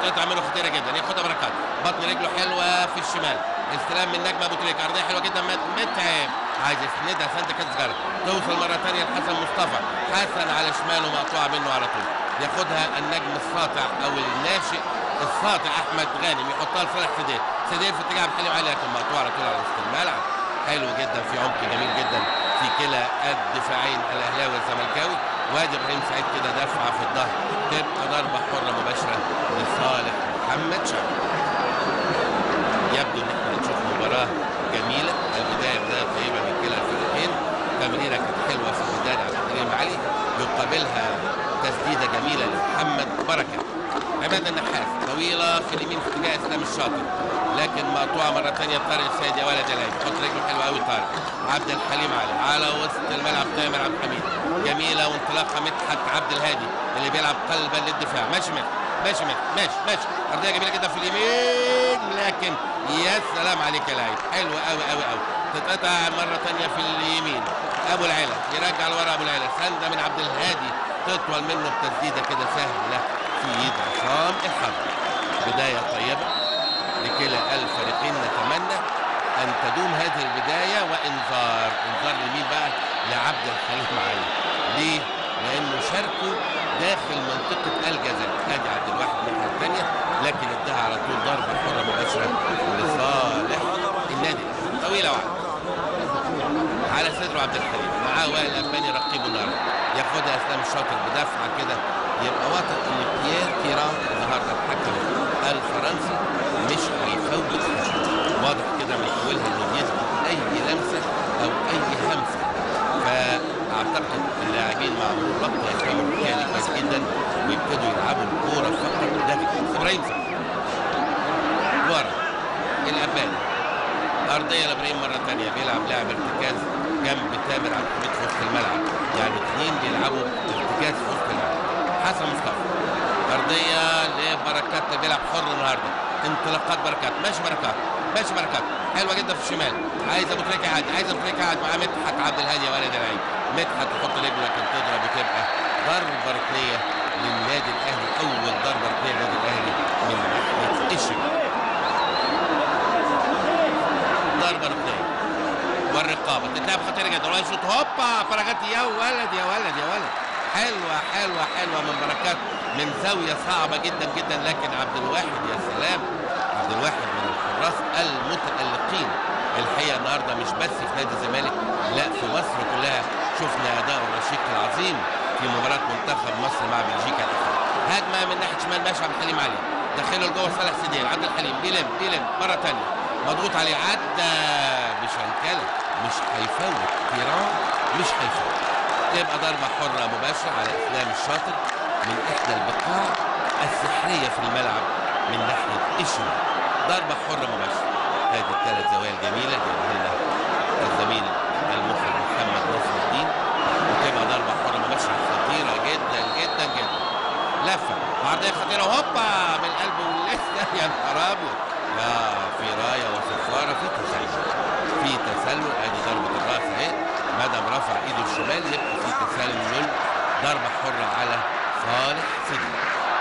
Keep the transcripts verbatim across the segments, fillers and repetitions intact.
تتقطع منه خطيره جدا، ياخدها بركات، بطن رجله حلوه في الشمال، استلام من نجم ابو تريكه، ارضيه حلوه جدا، متعب عايز يسندها سنده كانت صغيره، توصل مره ثانيه لحسن مصطفى، حسن على شماله مقطوعه منه على طول، ياخدها النجم الساطع او الناشئ الساطع احمد غانم، يحطها لصالح سدير، سدير في اتجاه حلو علي لكن مقطوعه على طول على وسط الملعب. حلو جدا في عمق جميل جدا في كلا الدفاعين الاهلاوي والزملكاوي. وادي ابراهيم سعيد كده دفعه في الظهر، تبقى ضربه حره مباشره لصالح محمد شعبان. يبدو ان احنا هنشوف مباراه جميله، البدايه بدايه طيبه من كلا الفريقين، تمريره كانت حلوه في البدايه على الكريم علي، يقابلها تسديده جميله لمحمد بركه. عماد النحاس طويله في اليمين في اتجاه اسلام الشاطر، لكن مقطوعه مره ثانيه طارق السيد، يا ولد يا لعيب، حط رجله حلوه قوي طارق. عبد الحليم علي على وسط الملعب، تامر عبد الحميد جميله وانطلاقه مدحت عبد الهادي اللي بيلعب قلبا للدفاع، ماشي ماشي ماشي ماشي، ارضيه جميله جدا في اليمين، لكن يا سلام عليك يا لعيب، حلوه قوي قوي قوي، تتقطع مره ثانيه في اليمين، ابو العلا يرجع لورا، ابو العلا سنده من عبد الهادي تطول منه بتسديده كده سهله في ايد عصام الحضري. بدايه طيبه لكلا الفريقين، نتمنى ان تدوم هذه البدايه، وانذار انذار لمين بقى؟ لعبد الحليم علي. ليه؟ لانه شاركوا داخل منطقه الجزاء، ادي عبد الواحد الناحيه الثانيه، لكن اداها على طول ضربه حره مباشره لصالح النادي. طويله واحده على صدره عبد الحليم، معاه وائل الاباني رقيبه النهارده، ياخدها اسلام الشاطر بدفعه كده، يبقى واثق ان بيير تيران النهارده الحكم الفرنسي مش هيفوت، واضح كده من اولها انه بيثبت اي لمسه او اي همسه، فاعتقد اللاعبين مع مرور الوقت هيفهموا الحكايه دي كويس جدا ويبتدوا يلعبوا الكوره فقط داخل. ابراهيم سعيد ورا الاباني، ارضيه لابراهيم مره ثانيه، بيلعب لاعب ارتكاز جنب تامر عبد الحميد في وسط الملعب، يعني اثنين بيلعبوا ارتكاز في وسط الملعب. حسن مصطفى ارضيه لبركات اللي بيلعب حر النهارده، انطلاقات بركات، ماشي بركات ماشي بركات حلوه جدا في الشمال، عايز ابو تريكه قاعد، عايز ابو تريكه قاعد مع مدحت عبد الهادي يا ولد العيب، مدحت تحط رجله لكن تضرب وتبقى ضربه ركنيه للنادي الاهلي، اول ضربه ركنيه للنادي الاهلي من ناحيه الشمال. ضربه ركنيه والرقابه تتلعب خطيره جدا، ويشوط هوبا بركات، يا ولد يا ولد يا ولد، حلوه حلوه حلوه من بركات من زاويه صعبه جدا جدا، لكن عبد الواحد يا سلام، عبد الواحد من الحراس المتألقين الحقيقه النهارده، مش بس في نادي الزمالك، لا في مصر كلها. شفنا اداء الرشيق العظيم في مباراه منتخب مصر مع بلجيكا الاخيره. هجمه من ناحيه شمال، ماشي عبد الحليم علي، دخله لجوه صالح سدير، عبد الحليم بيلم بيلم مره ثانيه، مضغوط عليه، عدى بشنكله، مش هيفوت تيران، مش هيفوت، تبقى ضربه حره مباشره على اسلام الشاطر من احدى البقاع السحريه في الملعب من ناحيه الشمال، ضربه حره مباشره. هذه الثلاث زوايا الجميله جايبها لنا الزميل المخرج محمد نصر الدين، وتبقى ضربه حره مباشره خطيره جدا جدا جدا، لفه عرضيه خطيره وهوبا من قلب ولسه، يا نهار ابيض، لا في رايه وصفاره، في تسلل في تسلل، ادي ضربه الراس اهي، ما دام رفع ايده الشمال يبقى في تسلل، ضربه حره على صالح سدير.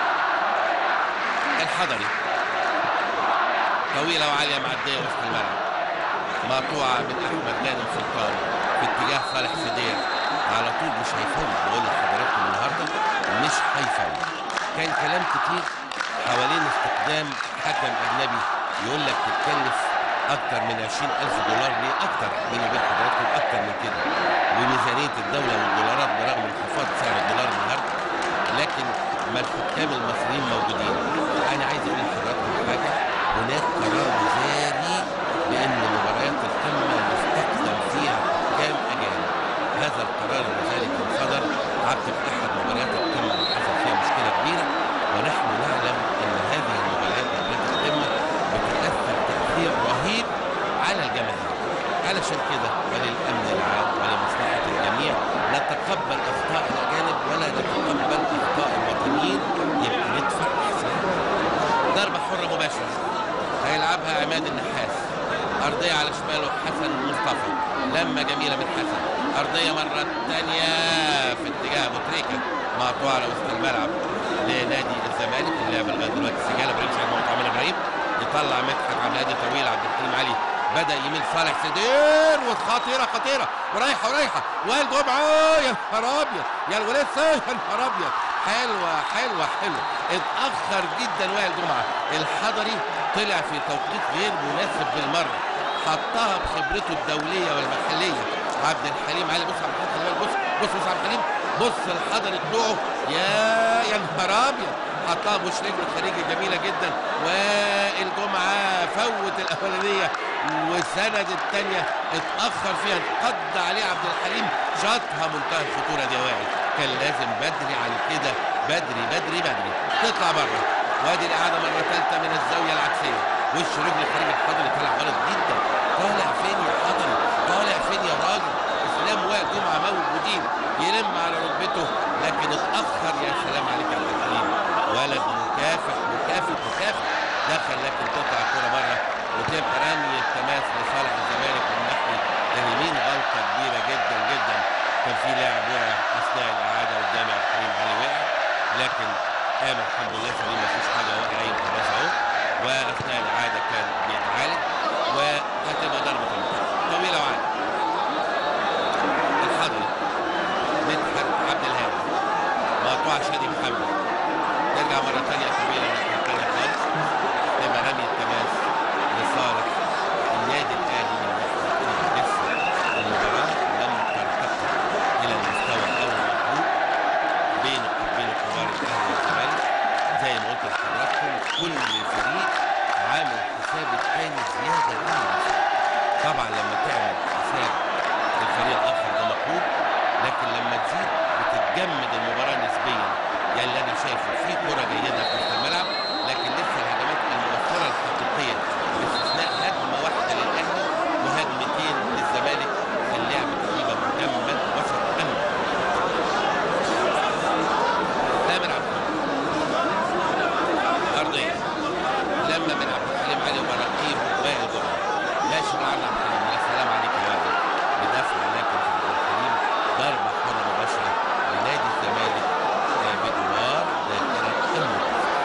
الحضري طويله وعاليه معديه وسط الملعب، مقطوعه من احمد غانم سلطان في اتجاه صالح سدير، على طول مش هيفوت، بقول لحضراتكم النهارده مش هيفوت. كان كلام كتير حوالين استخدام حكم اجنبي، يقول لك تتكلف اكتر من عشرين الف دولار، ليه اكتر؟ بيني وبين حضراتكم اكتر من كده، وميزانيه الدوله والدولارات برغم انخفاض سعر الدولار النهارده، لكن ما الحكام المصريين موجودين. انا عايز اقول لحضراتكم حاجه، هناك قرار وزاري بان مباريات القمه يستخدم فيها حكام اجانب، هذا القرار الوزاري كان صدر عقب احد مباريات القمه اللي حصل فيها مشكله كبيره، ونحن نعلم ان هذه المباريات مباريات القمه بتؤثر تاثير رهيب على الجماهير، علشان كده وللامن العام ولمصلحه الجميع نتقبل اخطاء الاجانب ولا نتقبل اخطاء الوطنيين، يبقى ندفع حساب. ضربه حره مباشره هيلعبها عماد النحاس، ارضيه على شماله حسن مصطفى، لمه جميله من حسن، ارضيه مره ثانيه في اتجاه ابو تريكه، مقطوعه على وسط الملعب لنادي الزمالك، اللعب لغايه دلوقتي سجاله طلع مدحت عبد الهادي طويل، عبد الحليم علي بدأ يمين صالح سدير، وخطيرة خطيرة ورايحة ورايحة، وائل جمعة يا نهار أبيض، يا ولسه يا نهار أبيض، حلوة حلوة حلوة، اتأخر جدا وائل جمعة، الحضري طلع في توقيت غير مناسب بالمرة، حطها بخبرته الدولية والمحلية، عبد الحليم علي بص عبد الحليم بص بص بص عبد الحليم بص الحضري طلوعه، يا يا نهار أبيض، حطها بوش رجل خارجي جميلة جدا، وائل جمعة فوت الأولانية وسند الثانية، اتأخر فيها انقض عليه عبد الحليم، شاطها منتهى الخطورة دي وائل، كان لازم بدري عن كده، بدري بدري بدري تطلع بره، وادي الإعادة مرة ثالثة من الزاوية العكسية، وش رجل خارج الحضري طلع غلط جدا، طالع فين يا حضري؟ طالع فين يا راجل؟ اسلام وائل جمعة موجودين، يلم على ركبته لكن اتأخر، يا سلام عليك يا عبد الحليم، ولد مكافح مكافح مكافح، دخل لكن تطلع الكرة بره وتبقى رمي التماس لصالح الزمالك من ناحية اليمين، غلطة كبيرة جدا جدا، كان في لاعب وقع أثناء الإعادة قدام عبد الحليم علي وقع، لكن قام الحمد لله سليم مفيش حاجة، وقع أي خلاص أهو، وأثناء الإعادة كان بيتعالج، وهتبقى ضربة طويلة وعالية. الحضري مدحت عبد الهادي مقطوعة شادي محمد، ترجع مرة ثانية طويلة الناحية الثانية خالص، تبقى رمي التماس لصالح النادي الأهلي من ناحية لسه المباراة لم ترتقي إلى المستوى المطلوب بين بين كبار الأهلي والزمالك، زي ما قلت لحضراتكم كل فريق عامل حساب الثاني زيادة عن نفسه، طبعا لما تعمل حساب الفريق الآخر ده مطلوب، لكن لما تزيد بتتجمد المباراة نسبيا، يعني اللي انا شايفه في كرة جيدة في وسط الملعب، لكن لسه الهجمات المؤثرة الحقيقية باستثناء هجمة واحدة للأهلي وهجمتين للزمالك، اللعب تقريبا مجمد وسط أمن. تامر عبد أرضية لما من عبد الحليم علي وبراقيب وائل جمعة، ماشي العرض عبد الحليم، يا سلام عليك يا وائل، بدفع لكن عبد الحليم ضربة حرة مباشرة لنادي الزمالك بدوار دائرة المنتخب،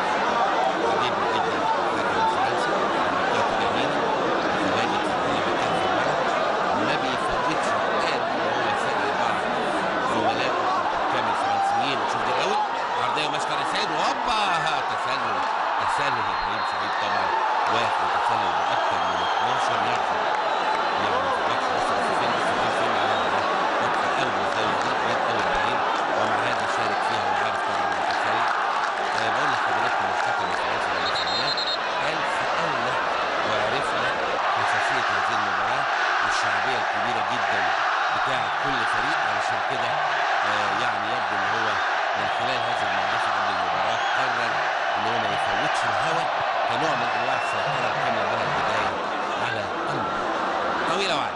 عجيب جدا حكم الفرنسي، حركاته جميلة، متواجد في كل مكان في الملعب، ما بيفوتش مكان، وهو سأل بعض زملائه الحكام الفرنسيين، شوف دي الأول عرضية ومشكلة سيد، وهوبا تسلل تسلل ابراهيم سعيد طبعا، واحد تسلل بأكثر من اتناشر ياردة، يعني ما تقدرش بس بس فين بس فين فين معانا ده، واضحة أوي الزاوية دي جت أوي ابراهيم، ومع هذا شارك فيها وعارف طبعا المتسلل. أنا بقول لحضراتكم الحكم الفرنسي لما سمعناه قال سألنا وعرفنا حساسية هذه المباراة والشعبية الكبيرة جدا بتاعة كل فريق، علشان كده آه يعني يبدو إن هو من خلال هذه المعرفة قبل المباراة قرر إن هو ما يفوتش الهوا كنوع من أنواع السيطرة الكاملة من البداية على المباراة. طويلة وعالية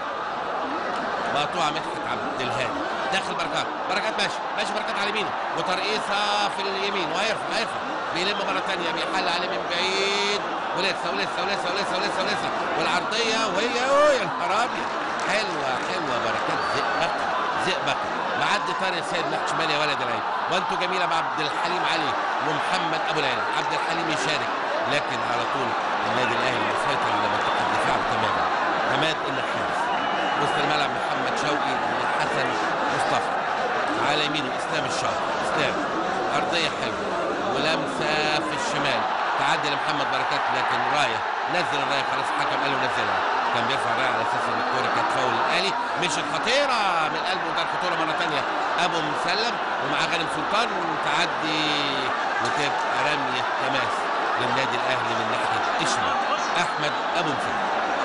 مقطوعة مدحت عبد الهادي، داخل بركات، بركات ماشي ماشي بركات على يمينه، وترقيصة في اليمين، وهيرفع هيرفع بيلم مرة ثانية، بيحل عليه من بعيد، ولسه ولسه ولسه ولسه ولسه ولسه والعرضية، وهي يا نهار أبيض، حلوة حلوة بركات زئبق زئبق، معدي طارق سيد ناحية شمال يا ولد العين، وانتو جميلة مع عبد الحليم علي ومحمد أبو العين، عبد الحليم يشارك، لكن على طول النادي الأهلي يسيطر على منطقة الدفاع تماما. عماد النحاس وسط الملعب، محمد شوقي حسن مصطفى على يمينه، اسلام الشاطر، اسلام ارضيه حلوه ولمسه في الشمال، تعدي لمحمد بركات، لكن رايه نزل الرايه خلاص، الحكم قال له نزلها، كان بيرفع الرايه على اساس ان الكوره كانت فاول الاهلي، مشت خطيره من قلب منتهى الخطوره مره ثانيه، ابو مسلم ومع غانم سلطان، تعدي وتبقى رميه تماس للنادي الاهلي من ناحيه اشمل احمد ابو مسلم.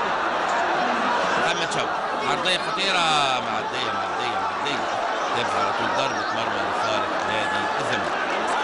محمد شوقي عرضيه خطيره، معديه معديه معديه، تبقى على طول ضربه مرمى لصالح نادي الزمالك.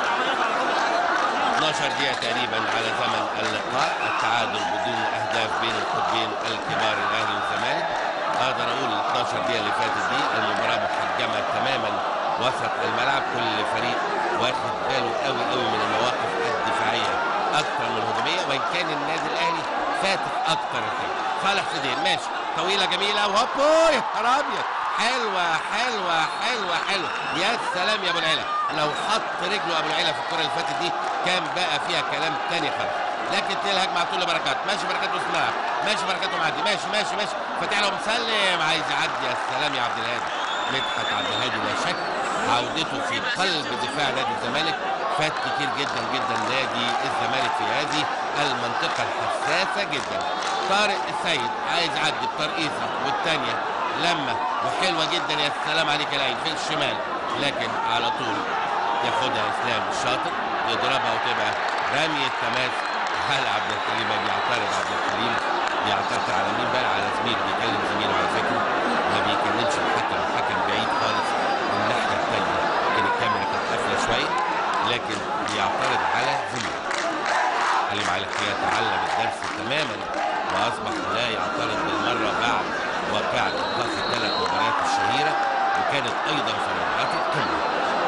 اتناشر دقيقه تقريبا على زمن اللقاء، التعادل بدون اهداف بين القطبين الكبار الاهلي والزمالك، اقدر اقول ال اتناشر دقيقه اللي فاتت دي المباراه محجمه تماما وسط الملعب، كل فريق واخد باله قوي قوي من المواقف الدفاعيه اكثر من الهجوميه، وان كان النادي الاهلي فاتح اكثر الحين. صالح سدين ماشي طويله جميله، وهوبو يا نهار ابيض، حلوه حلوه حلوه حلوه، يا سلام يا ابو العلا، لو حط رجله ابو العلا في الكره اللي فاتت دي كان بقى فيها كلام تاني خالص. لكن تلاقي الهجمه على طول لبركات، ماشي بركات وسط الملعب، ماشي بركات ومعدي، ماشي ماشي ماشي فاتح له مسلم، عايز يعدي. يا سلام يا عبد الهادي. مدحت عبد الهادي لا شك عودته في قلب دفاع نادي الزمالك، فات كتير جدا جدا نادي الزمالك في هذه المنطقه الحساسه جدا. طارق السيد عايز يعدي بترقيصه والثانيه لما وحلوه جدا. يا سلام عليك يا لعيب في الشمال، لكن على طول ياخدها اسلام الشاطر يضربها وتبقى رميه تماس. هل عبد الحليم بيعترض؟ عبد الحليم بيعترض على مين بقى؟ على زميله، بيكلم زميله على فكره، ما بيكلمش الحكم، الحكم بعيد خالص من الناحيه الثانيه، يمكن الكاميرا كانت قافله شويه، لكن بيعترض على زميله. علي معلق يتعلم الدرس تماما واصبح لا يعترض بالمره بعد واقعه ايقاف الثلاث مباريات الشهيره، وكانت ايضا في مباراه القمه.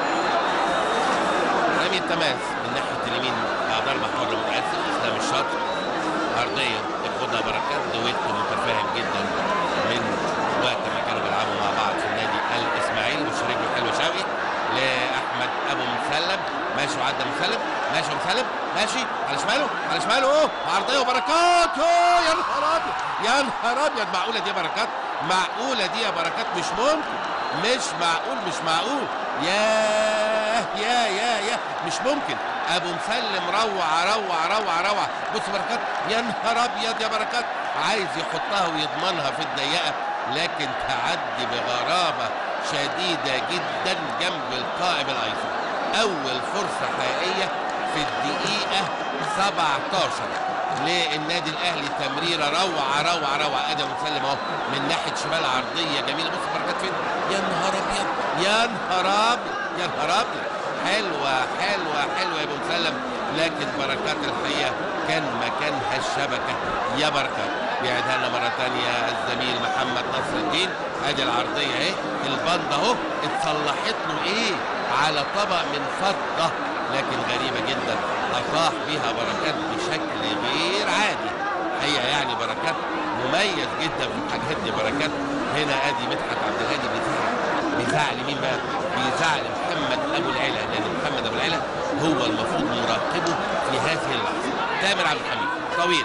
رمي التماس من ناحيه اليمين بعد ضربه حره متاسف اسلام الشاطر، ارضيه ياخدها بركات. دويتو متفاهم جدا من وقت ما كانوا بيلعبوا مع بعض في النادي الاسماعيلي، مش رجله حلو شوقي لاحمد ابو مسلم، ماشي وعدى مسلم، ماشي مسلم، ماشي على شماله على شماله اهو عرضيه وبركات. اوه يا نهار ابيض يا نهار ابيض، معقوله دي يا بركات؟ معقوله دي يا بركات؟ مش ممكن، مش معقول مش معقول. ياه يا يا يا مش ممكن. ابو مسلم روع روع روع روع. بص بركات، يا نهار ابيض يا بركات، عايز يحطها ويضمنها في الضيقه، لكن تعدي بغرابه شديده جدا جنب القائم الايسر. اول فرصه حقيقيه في الدقيقه سبعتاشر للنادي الاهلي، تمريره روعه روعه روعه. ادم مسلم اهو من ناحيه شمال عرضيه جميله. بص بركات فين، يا نهار ابيض يا نهار ابيض يا نهار ابيض. حلوه حلوه حلوه يا ابو مسلم، لكن بركات الحقيقه كان مكانها الشبكه. يا بركات بيعيدها لنا مره ثانيه الزميل محمد نصر الدين. ادي العرضيه اهي، البند اهو اتصلحت له ايه على طبق من فضه، لكن غريبه جدا اطاح بها بركات بشكل غير عادي. هي يعني بركات مميز جدا في الحاجات دي. بركات هنا ادي مدحت عبد الهادي بيزعل، بيزعل لمين بقى؟ بيزعل محمد ابو العلا، لان محمد ابو العلا هو المفروض مراقبه في هذه اللحظه. تامر عبد الحميد طويل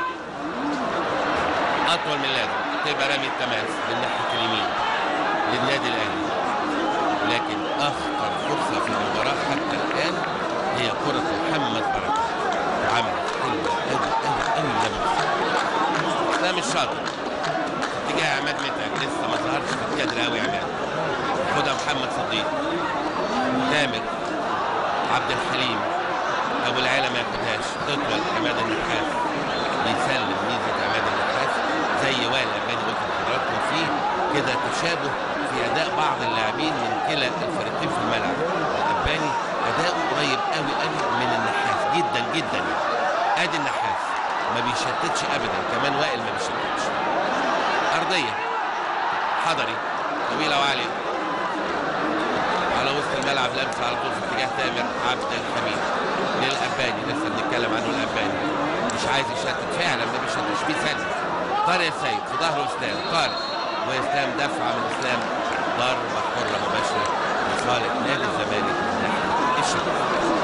اطول من اللازم، تبقى رمي التماس من ناحيه اليمين للنادي الاهلي، لكن اخطر فرصه في المباراه حتى الان هي كره محمد بركات، وعمل حلوه قوي قوي قوي لمس اسلام الشاطر اتجاه عماد متعب، لسه ما ظهرش في الكادر قوي. عماد خدها محمد صديق، تامر عبد الحليم، ابو العلا ما ياخدهاش، تطول عماد النحاس بيسلم. ميزه عماد النحاس زي وائل اباني قلت لحضراتكم فيه كده تشابه في اداء بعض اللاعبين من كلا الفريقين في الملعب. الاباني اداؤه قريب قوي قوي من النحاس جدا جدا. ادي النحاس ما بيشتتش ابدا، كمان وائل ما بيشتتش. ارضيه حضري طويله وعاليه على وسط الملعب، لمسه على طول في اتجاه تامر عبد الحميد للاباني، لسه بنتكلم عنه. الاباني مش عايز يشتت فعلا، ما بيشتتش، بيسلم. طارق السيد في ظهره اسلام، طارق واسلام دفعه من اسلام، ضربه حره مباشره لصالح نادي الزمالك من ناحيه الشمال.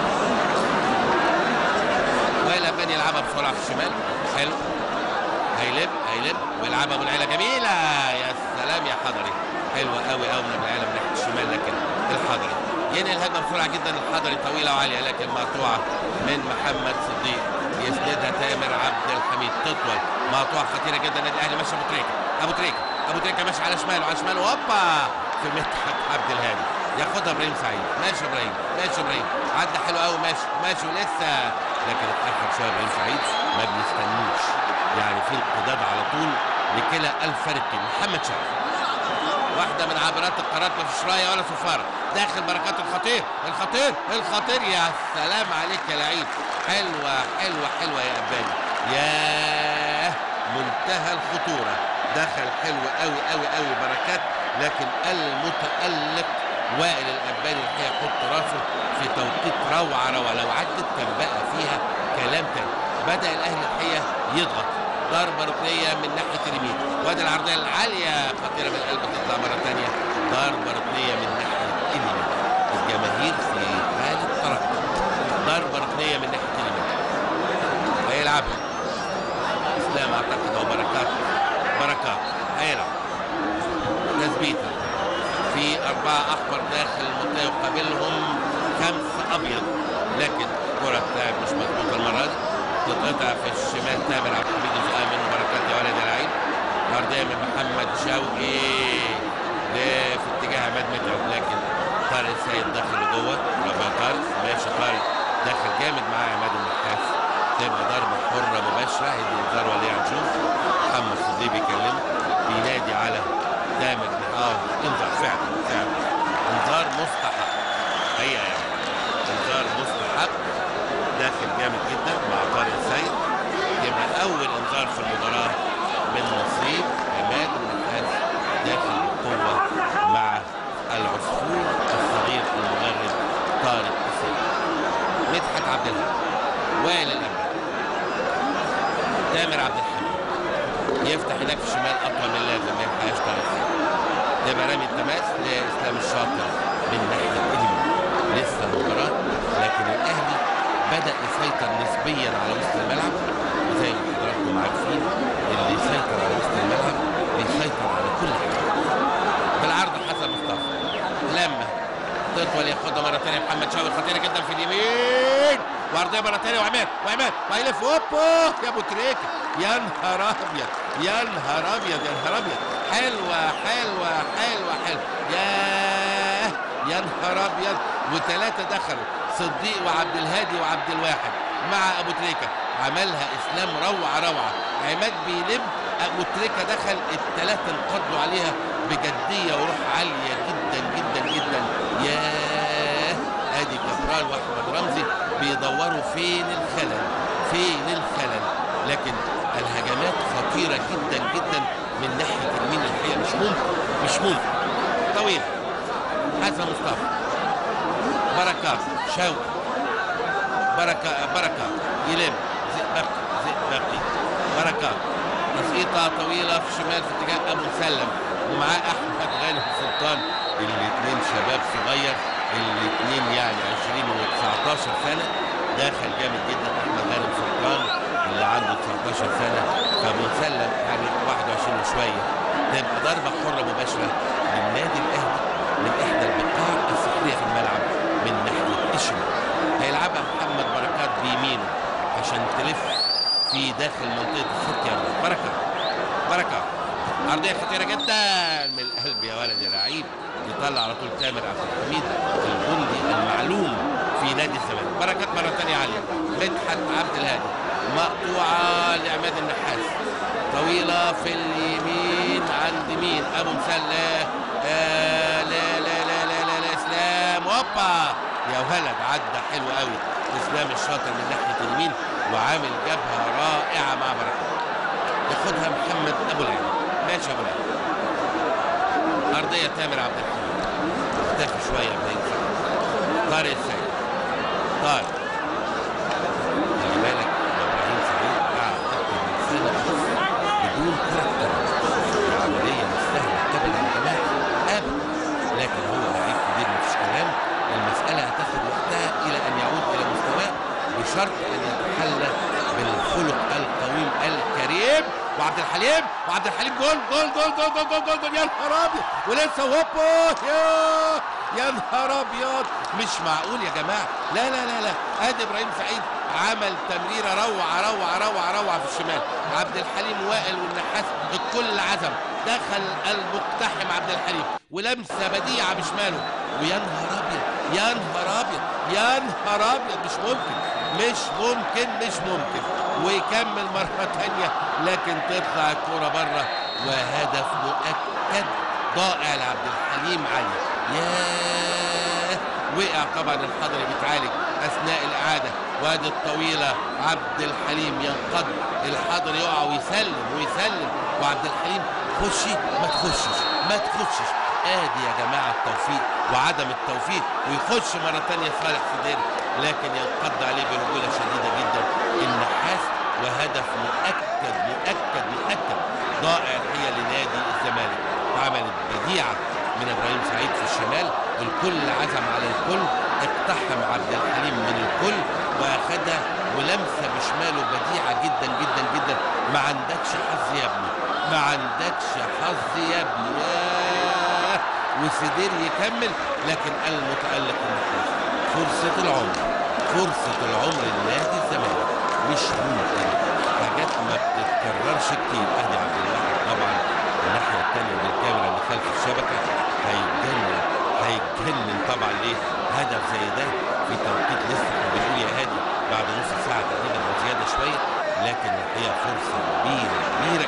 وائل اباني يلعبها بسرعه في الشمال، حلو، هيلب هيلب ويلعبها ابو العلا جميله. يا سلام يا حضري، حلوه قوي قوي من ابو العلا من ناحيه الشمال، لكن الحضري ينهي الهجمه بسرعه جدا. الحضري طويله وعاليه لكن مقطوعه من محمد صديق، يسندها تامر عبد الحميد، تطول، مقطوعه خطيره جدا. النادي الاهلي ماشي ابو تريكه ابو تريكه ابو تريكه ماشي على شماله على شماله، هوبا في مدحت عبد الهادي، ياخدها ابراهيم سعيد. ماشي ابراهيم ماشي ابراهيم عدى حلو قوي، ماشي ماشي ولسه، لكن اتاخر شويه ابراهيم سعيد، ما بيستنوش، يعني في انقضاض على طول لكلا الفريقين. محمد شرف واحده من عابرات القارات، ما فيش رايه ولا صفاره، داخل بركات الخطير الخطير الخطير. يا سلام عليك يا لعيب، حلوه حلوه حلوه يا اباني، ياه منتهى الخطوره، دخل حلو قوي قوي قوي بركات، لكن المتالق وائل الاباني الحقيقه يحط راسه في توقيت روعه روعه. لو عدت كان بقى فيها كلام تاني. بدا الاهلي الحقيقه يضغط، ضربه ركنيه من ناحيه اليمين، وادي العرضيه العاليه خطيره من القلب، تطلع مره ثانيه ضربه ركنيه من ناحيه اليمين. الجماهير في حاله ترقب، ضربه ركنيه من ناحيه اليمين. هيلعبها اسلام اعتقد او بركات. بركات هيلعب تثبيته في أربعة أحمر داخل المنطقة يقابلهم خمسة أبيض، لكن كرة لاعب مش مظبوطة المرة دي، تتقطع في الشمال. تامر عبد الحميد وزقها منه بركات يا ولد يا لعيب. عرضية من محمد شوقي في اتجاه عماد متعب، لكن طارق السيد داخل لجوه. برافو يا طارق، ماشي طارق داخل جامد معاه عماد النحاس. تبقى ضربة حرة مباشرة، هيدي انذار ولا هنشوف. محمد صديق بيكلمه بينادي على تامر. اه انذار فعلا فعلا انذار مستحق. هي يعني انذار مستحق داخل جامد جدا مع طارق السيد. يبقى اول انذار في المباراه من نصيب عماد النحاس داخل بقوه مع العصفور الصغير المغرب طارق السيد. مدحت عبد الهادي، وائل الأبد، تامر عبد الحميد يفتح هناك في الشمال اطول من اللازم، ما يلحقش طارق السيد. يبقى رامي التماس لاسلام الشاطر من ناحيه اليمين. لسه المباراه، لكن الاهلي بدا يسيطر نسبيا على وسط الملعب، وزي ما حضراتكم عارفين اللي يسيطر على وسط الملعب بيسيطر على كل حاجه. بالعرض حسن مصطفى لما تطول ياخدها مره ثانيه محمد شوقي، خطيره جدا في اليمين، وعرضيه مره ثانيه وعماد وعماد وهيلف هوبا يا ابو تريكه. يا نهار ابيض يا نهار ابيض يا نهار ابيض، حلوه حلوه حلوه حلوه، ياه يا نهار ابيض. وثلاثه دخلوا، صديق وعبد الهادي وعبد الواحد مع ابو تريكه، عملها اسلام روعه روعه. عماد بيلم، ابو تريكه دخل، الثلاثه انقضوا عليها بجديه وروح عاليه جدا جدا جدا. ياه، ادي كابرال واحمد رمزي بيدوروا فين الخلل فين الخلل، لكن الهجمات خطيره جدا جدا من ناحيه اليمين. الحقيقه مش ممكن مش ممكن. طويل حسن مصطفى، بركات شوقي، بركات بركات يلم زئبقي زئبقي بركات، تسقيطه طويله في الشمال في اتجاه ابو مسلم، ومعاه احمد غانم سلطان. الاثنين شباب صغير، الاثنين يعني عشرين وتسعتاشر سنه. داخل جامد جدا احمد غانم سلطان اللي عنده تسعتاشر سنه، فابو مسلم يعني واحد وعشرين وشويه. تبقى ضربه حره مباشره للنادي الاهلي من احدى البقاع السحريه في الملعب من ناحيه الشمال. هيلعبها محمد بركات بيمينه عشان تلف في داخل منطقه الست يارده. بركات بركات عرضيه خطيره جدا من القلب يا ولد يا لعيب، يطلع على طول تامر عبد الحميد الجندي المعلوم في نادي الزمالك. بركات مره ثانيه عاليه، مدحت عبد الهادي مقطوعه لعماد النحاس، طويله في اليمين عند مين؟ ابو مسلم. آه لا لا لا لا لا, لا اسلام، هوبا يا ولد، عدى حلو قوي اسلام الشاطر من ناحيه اليمين، وعامل جبهه رائعه مع بركات. ياخدها محمد ابو العين، ماشي يا ابو العين. ارضيه تامر عبد الحميد، اختفى شويه ابراهيم سعيد. طارق السيد، طارق خلي بالك ابراهيم سعيد قعد اكتر من سنه بس بدون كره قدم. العمليه مش سهله ابدا يا جماعه ابدا، لكن هو لعيب كبير مفيش كلام. المساله هتاخد وقتها الى ان يعود الى مستواه، بشرط ان يتحلى بالخلق القويم الكريم. وعبد الحليم وعبد الحليم جول جول جول جول جول جول جول, جول. يا نهار ابيض، ولسه هوبا يا يا نهار ابيض، مش معقول يا جماعه. لا لا لا لا، ادي ابراهيم سعيد عمل تمريره روعه روعه روعه روعه في الشمال. عبد الحليم وائل والنحاس الكل عزم، دخل المقتحم عبد الحليم ولمسه بديعه بشماله، ويا نهار ابيض يا نهار ابيض يا نهار ابيض، مش ممكن مش ممكن مش ممكن. ويكمل مرة تانية، لكن تطلع الكرة بره، وهدف مؤكد ضائع لعبد الحليم علي. ياه، وقع طبعا الحضري بيتعالج اثناء الاعادة، وادي الطويلة عبد الحليم ينقض، الحضري يقع ويسلم ويسلم، وعبد الحليم خشي ما تخشش ما تخشش. ادي يا جماعة التوفيق وعدم التوفيق، ويخش مرة تانية صالح سدير، لكن ينقض عليه برجولة شديدة جدا النحاس، وهدف مؤكد مؤكد مؤكد ضائع الحقيقة لنادي الزمالك. عملت بديعة من ابراهيم سعيد في الشمال، الكل عزم على الكل، اقتحم عبد الحليم من الكل، واخدها ولمسه بشماله بديعه جدا جدا جدا. ما عندكش حظ يا ابني، ما عندكش حظ يا ابني. ياه، وسدير يكمل، لكن المتألق النحاس. فرصة العمر، فرصة العمر لنادي الزمالك. مش ممكن، حاجات ما بتتكررش كتير. ادي عبد الواحد طبعا الناحية التانية بالكاميرا اللي خلف الشبكة هيتجنن هيتجنن طبعا. ليه؟ هدف زي ده في توقيت لسه احنا بنقول يا هادي بعد نص ساعة تقريبا او زيادة شوية، لكن هي فرصة كبيرة كبيرة.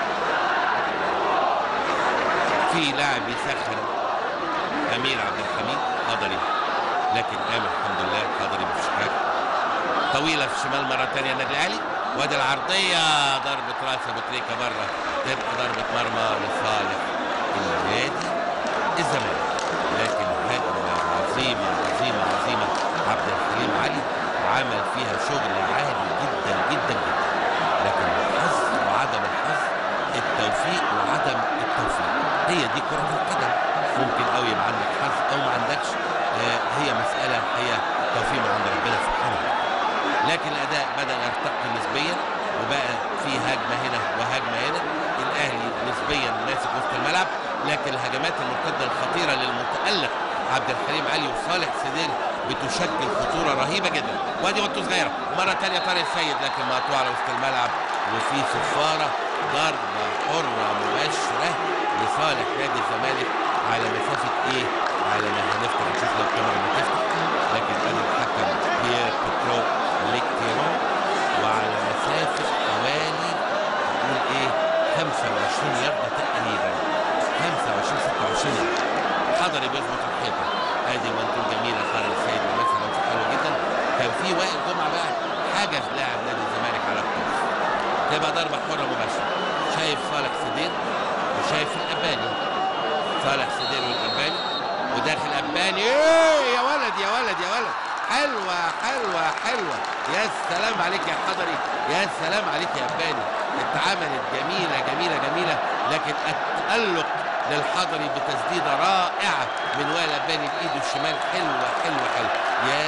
في لاعب يسخن امير عبد الحميد قدري، لكن امر الحمد لله قدري مفيش حاجة. طويلة في الشمال مرة تانية النادي الاهلي، وادي العرضية ضربة راس ابو تريكة بره، تبقى ضربة مرمى لصالح النادي الزمالك. لكن هجمة عظيمة عظيمة عظيمة، عبد الحليم علي عمل فيها شغل عالي جدا جدا جدا. لكن الحظ وعدم الحظ، التوفيق وعدم التوفيق، هي دي كرة القدم. ممكن قوي يبقى عندك حظ او ما عندكش، آه هي مسألة هي توفيق من عند ربنا سبحانه وتعالى. لكن الاداء بدأ يرتقي نسبيا، وبقى في هجمة هنا وهجمة هنا. الاهلي نسبيا ماسك وسط الملعب، لكن الهجمات المرتدة الخطيرة للمتألق عبد الحليم علي وصالح سدير بتشكل خطورة رهيبة جدا. وادي وانتو صغيرة مرة تانية طارق السيد، لكن مقطوعة على وسط الملعب، وفي صفارة ضربة حرة مباشرة لصالح نادي الزمالك على مسافة ايه؟ على ما هنفتح نشوف لو الكاميرا بتفتح، لكن ادي الحكم بيير بيترو ليكتيرون، وعلى مسافة حوالي نقول ايه خمسة وعشرين ياردة تقريبا، خمسة وعشرين ستة وعشرين ياردة. حضري بيظبط الحيطة. ادي وانتو جميلة طارق السيد مثلا حلوة جدا. كان في وائل جمعة بقى حجز لاعب نادي الزمالك على الكورس، تبقى ضربة حرة مباشرة. شايف صالح سدير وشايف الأباني، صالح سدير والأباني، وداخل أباني. ايه يا ولد يا ولد يا ولد، حلوة حلوة حلوة. يا سلام عليك يا حضري، يا سلام عليك يا أباني. اتعملت جميلة جميلة جميلة، لكن التألق للحضري بتسديدة رائعة من وائل أباني بإيده الشمال. حلوة حلوة حلوة. يا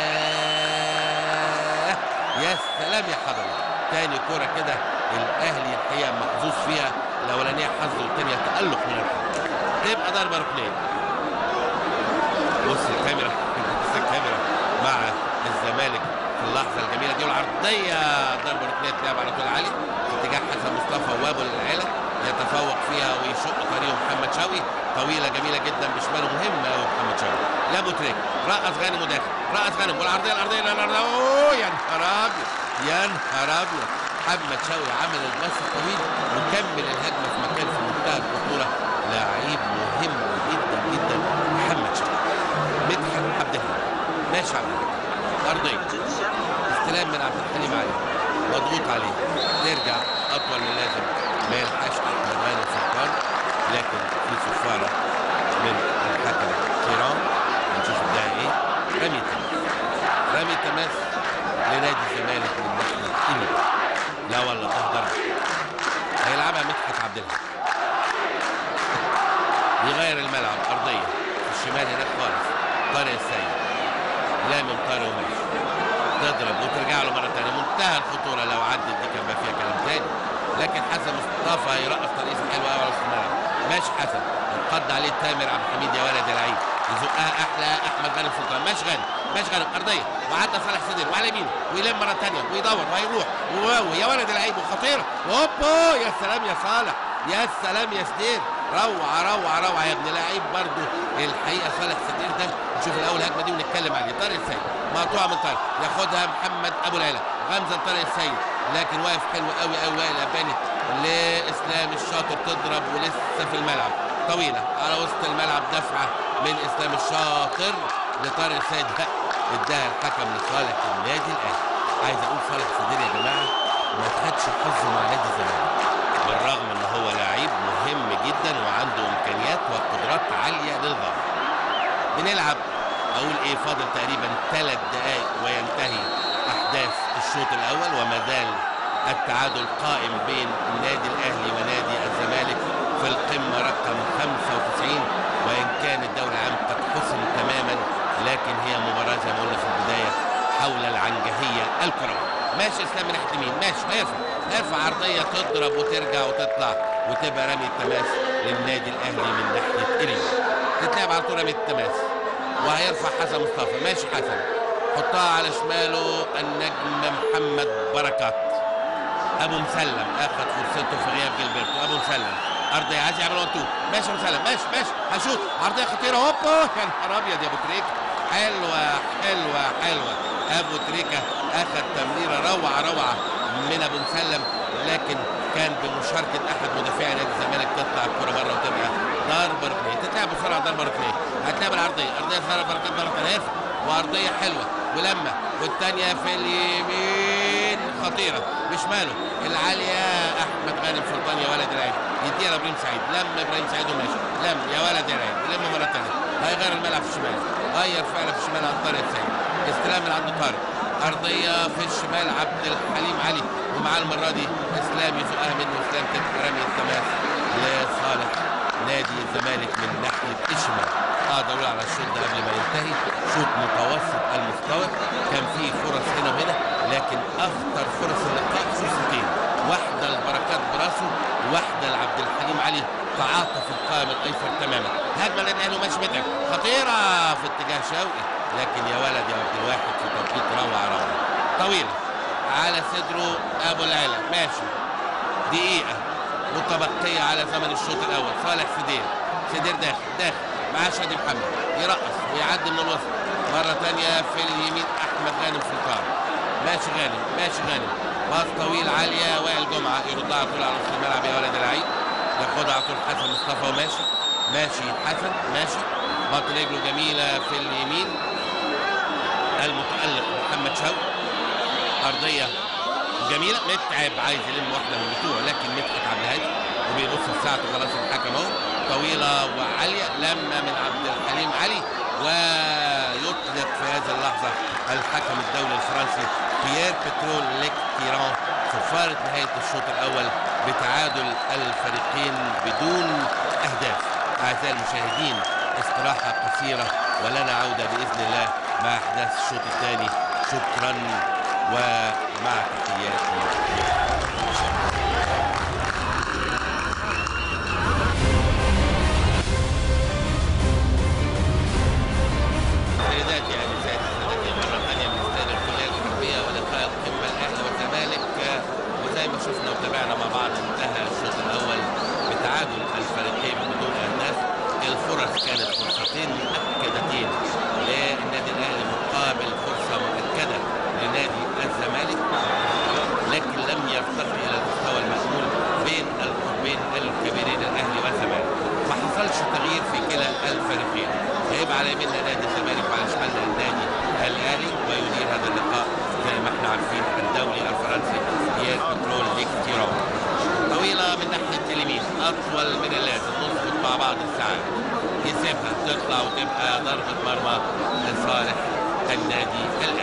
يا سلام يا حضري. تاني كرة كده الأهلي الحقيقة محظوظ فيها، الأولانية حظ والتانية تألق من الحضري. تبقى ضربة ركنية. بص الكاميرا بص الكاميرا مع الزمالك في اللحظة الجميلة دي، والعرضية ضربة ركنية تلعب على طول عالي في اتجاه حسن مصطفى وابو للعيلة، يتفوق فيها ويشق طريقه محمد شوقي. طويلة جميلة جدا بشماله، مهمة قوي محمد شوقي. لابو تريك رقص غانم وداخل، رقص غانم والعرضية العرضية العرضية. اوه يا نهار ابيض يا نهار ابيض. محمد شوقي عمل الباص الطويل وكمل الهجمة في مكان في منتهى الخطورة. لعيب مهم جدا جدا محمد شوقي. مدحت عبد الهادي ماشي على الأرضية، استلام من عبد الحليم علي، مضغوط عليه، ترجع أطول من اللازم، ما يلحقش أحمد غانم سلطان، لكن في صفارة من الحكم كيران. هنشوف ده إيه. رمي تماس، رمي تماس لنادي الزمالك من ناحية اليمين. لا والله ده ضربة هيلعبها مدحت عبد الهادي، يغير الملعب أرضية في الشمال هناك خالص. طارق السيد لا من طارق وماشي، تضرب وترجع له مرة تانية. منتهى الخطورة، لو عدت دي كان بقى فيها كلام تاني. لكن حسن مصطفى هيرقص ترقيصة حلوة قوي على وسط الملعب. ماشي حسن، انقض عليه تامر عبد الحميد يا ولد يا لعيب، يزقها احلى احمد غانم سلطان. ماشي غانم ماشي غانم ارضية، وعدى صالح سدير وعلى يمينه ويلم مرة تانية ويدور وهيروح ويا ولد يا لعيب وخطيرة. هوبا يا سلام يا صالح، يا سلام يا سدير. روعة روعة روعة يا ابن لعيب. برضه الحقيقة صالح سدير ده نشوف الأول هجمة دي ونتكلم عليه. طارق السيد مقطوعة من طارق، ياخدها محمد أبو العلا، غمزة طارق السيد، لكن واقف حلو قوي قوي وائل أباني لإسلام الشاطر، تضرب ولسه في الملعب. طويلة على وسط الملعب، دفعة من إسلام الشاطر لطارق السيد، اداها الحكم لصالح النادي الأهلي. عايز أقول صالح سدير يا جماعة ما خدش حظه مع نادي الزمالك، بالرغم ان هو لعيب مهم جدا وعنده امكانيات وقدرات عاليه للغايه. بنلعب اقول ايه، فاضل تقريبا ثلاث دقائق وينتهي احداث الشوط الاول، وما زال التعادل قائم بين النادي الاهلي ونادي الزمالك في القمه رقم خمسة وتسعين. وان كان الدوري العام قد حسم تماما، لكن هي مباراه زي ما قلنا في البدايه حول العنجهيه الكرويه. ماشي اسلام من ناحيه اليمين، ماشي هيرفع هيرفع عرضيه تضرب وترجع وتطلع وتبقى رمي التماس للنادي الاهلي من ناحيه اليمين. تتلعب على طول رمي التماس وهيرفع حسن مصطفى. ماشي حسن حطها على شماله النجم محمد بركات. ابو مسلم اخذ فرصته في غياب جilberto. ابو مسلم ارضيه عايز يعمل وان تو. ماشي ابو مسلم ماشي ماشي هشوط عرضيه خطيره هوبا يا نهار ابيض يا ابو تريكه. حلوه حلوه حلوه. ابو تريكه اخذ تمريره روعه روعه من ابو مسلم، لكن كان بمشاركه احد مدافعي نادي الزمالك تطلع الكره بره وتبقى ضربه ركنيه. تتلعب بسرعه ضربه ركنيه. هتلعب العرضيه ارضيه ضربه بركات مره ثانيه وارضيه حلوه ولما والثانيه في اليمين خطيره بشماله العاليه. احمد غانم سلطان يا ولد العين يديها لابراهيم سعيد. لم ابراهيم سعيد وماشي لم يا ولد يا العين يلم مره ثانيه. هيغير الملعب في الشمال، غير فعلا في الشمال عن طارق سعيد. استلام من عند طارق ارضيه في الشمال عبد الحليم علي ومعاه المره دي اسلام يزقها منه. اسلام تبقى رمي التماس لصالح نادي الزمالك من ناحيه الشمال. اقدر اقول على الشوط ده قبل ما ينتهي شوط متوسط المستوى، كان فيه فرص هنا وهنا، لكن اخطر فرص اللقاء فرصتين، واحده لبركات براسه وواحده لعبد الحليم علي تعاطى في القائم الايسر تماما. هجمه للنادي الاهلي وماشي متعب خطيره في اتجاه شوقي، لكن يا ولد يا عبد الواحد في توقيت روعه روعه طويله على صدره ابو العلا. ماشي دقيقه متبقيه على زمن الشوط الاول. صالح سدير سدير داخل داخل معاه شادي محمد يرقص ويعدي من الوسط مره ثانيه في اليمين. احمد غانم سلطان ماشي غانم ماشي غانم باص طويل عاليه وائل جمعه يردها على طول على نص الملعب يا ولد العيب. ياخدها على طول حسن مصطفى وماشي ماشي حسن ماشي بط رجله جميله في اليمين. المتالق محمد شوقي ارضيه جميله. متعب عايز يلم واحده من بتوعه لكن مدحت عبد الهادي وبيبص في ساعته خلاص الحكم اهو. طويله وعاليه لما من عبد الحليم علي ويطلق في هذه اللحظه الحكم الدولي الفرنسي بيير بترول ليكتيران صفاره نهايه الشوط الاول بتعادل الفريقين بدون اهداف. اعزائي المشاهدين استراحه قصيره ولنا عوده باذن الله مع احداث الشوط الثاني. شكرا ومع تحياتي. سيداتي انساتي سادتي مره ثانيه من استاد الكليه الحربيه ولقاء القمه الاهلي والزمالك، وزي ما شفنا وتابعنا مع بعض انتهى الشوط الاول بتعادل الفريقين بدون اهداف. الفرص كانت فرصتين مؤكدتين للنادي الاهلي مقابل فرصه مؤكده لنادي الزمالك، لكن لم يرتقي الى المستوى المأمول بين القطبين الكبيرين الاهلي والزمالك. ما حصلش تغيير في كلا الفريقين. هيبقى على يميننا نادي الزمالك وعلى شمالنا النادي الاهلي، ويدير هذا اللقاء زي ما احنا عارفين الدولي الفرنسي بيير بترول ليكتيران. طويله من ناحيه اليمين اطول من اللازم نظبط مع بعض الساعات يسيبها تطلع وتبقى ضربه مرمى لصالح النادي الاهلي.